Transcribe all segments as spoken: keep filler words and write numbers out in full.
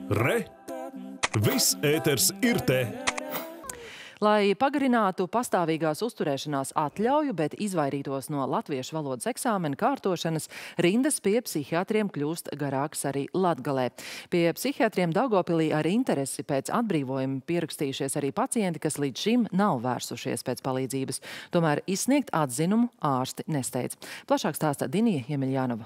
Re! Viss ēters ir te! Lai pagarinātu pastāvīgās uzturēšanās atļauju, bet izvairītos no latviešu valodas eksāmena kārtošanas, rindas pie psihiatriem kļūst garākas arī Latgalē. Pie psihiatriem Daugavpilī ar interesi pēc atbrīvojuma pierakstījušies arī pacienti, kas līdz šim nav vērsušies pēc palīdzības. Tomēr izsniegt atzinumu ārsti nesteidz. Plašāk stāsta Dinija Jemeļjanova.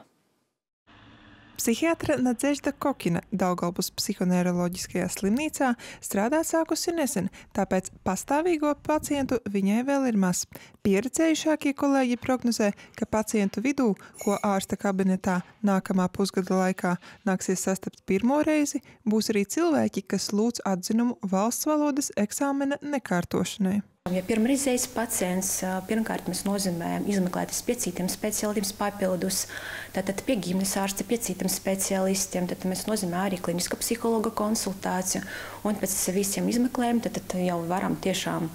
Psihiatra Nadzežda Kokina Daugavpils psihoneiroloģiskajā slimnīcā strādā sākusi nesen, tāpēc pastāvīgo pacientu viņai vēl ir maz. Pieredzējušākie kolēģi prognozē, ka pacientu vidū, ko ārsta kabinetā nākamā pusgada laikā nāksies sastapt pirmo reizi, būs arī cilvēki, kas lūdz atzinumu valsts valodas eksāmena nekārtošanai. Ja pirmreizējs pacients, pirmkārt mēs nozīmējam izmeklēties pie citiem speciālistiem papildus, tātad pie ģimenes ārsta, pie citiem speciālistiem, tad mēs nozīmējam arī kliniska psihologa konsultāciju, un pēc visiem izmeklējumiem tad jau varam tiešām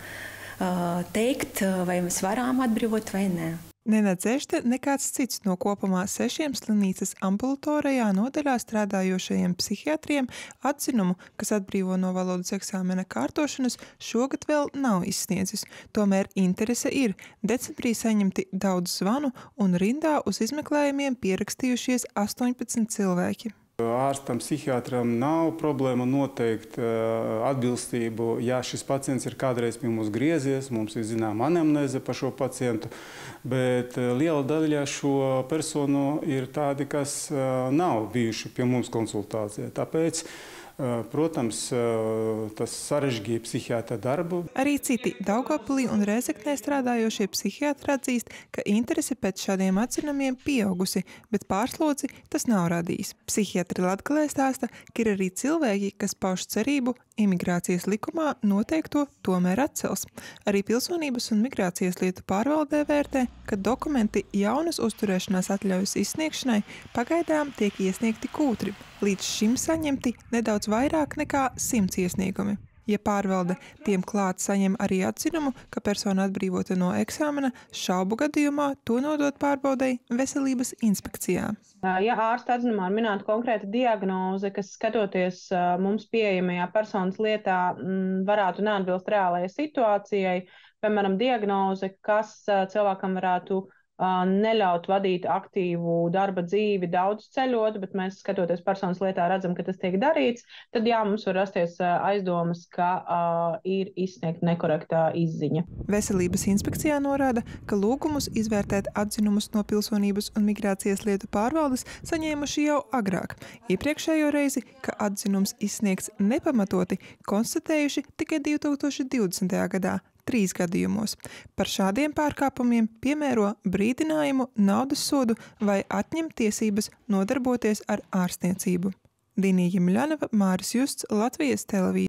uh, teikt, vai mēs varam atbrīvot vai nē. Ne Nadzežda, ne kāds cits no kopumā sešiem slimnīcas ambulatorajā nodaļā strādājošajiem psihiatriem atzinumu, kas atbrīvo no valodas eksāmena kārtošanas, šogad vēl nav izsniedzis. Tomēr interese ir. Decembrī saņemti daudz zvanu un rindā uz izmeklējumiem pierakstījušies astoņpadsmit cilvēki. Ārstam, psihiatram nav problēma noteikt uh, atbilstību, ja šis pacients ir kādreiz pie mums griezies, mums ir zināma anemnēze par šo pacientu, bet uh, liela daļa šo personu ir tādi, kas uh, nav bijuši pie mums konsultācijā. Tāpēc, uh, protams, uh, tas sarežģīja psihiatra darbu. Arī citi Daugavpilī un Rēzeknē strādājošie psihiatri atzīst, ka interese pēc šādiem atzinumiem pieaugusi, bet pārslodzi tas nav radījis. Psihiatri Latgalē stāsta, ka ir arī cilvēki, kas pauž cerību imigrācijas likumā noteikto tomēr atcels. Arī Pilsonības un migrācijas lietu pārvaldē vērtē, ka dokumenti jaunas uzturēšanās atļaujas izsniegšanai pagaidām tiek iesniegti kūtri. Līdz šim saņemti nedaudz vairāk nekā simts iesniegumi. Ja pārvalde tiem klāt saņem arī atzinumu, ka persona atbrīvota no eksāmena, šaubu gadījumā to nodot pārbaudei veselības inspekcijā. Ja ārsta atzinumā ir minēta konkrēta diagnoze, kas skatoties mums pieejamajā personas lietā varētu neatbilst reālajai situācijai, piemēram, diagnoze, kas cilvēkam varētu neļaut vadīt aktīvu darba dzīvi, daudz ceļot, bet mēs skatoties personas lietā redzam, ka tas tiek darīts, tad jā, mums var rasties aizdomas, ka uh, ir izsniegta nekorektā izziņa. Veselības inspekcijā norāda, ka lūgumus izvērtēt atzinumus no Pilsonības un migrācijas lietu pārvaldes saņēmuši jau agrāk. Iepriekšējo reizi, ka atzinums izsniegts nepamatoti, konstatējuši tikai divi tūkstoši divdesmitajā gadā. Trīs gadījumos. Par šādiem pārkāpumiem piemēro brīdinājumu, naudas sodu vai atņem tiesības nodarboties ar ārstniecību. Dinija Jemeļjanova, Māris Justs, Latvijas televīzija.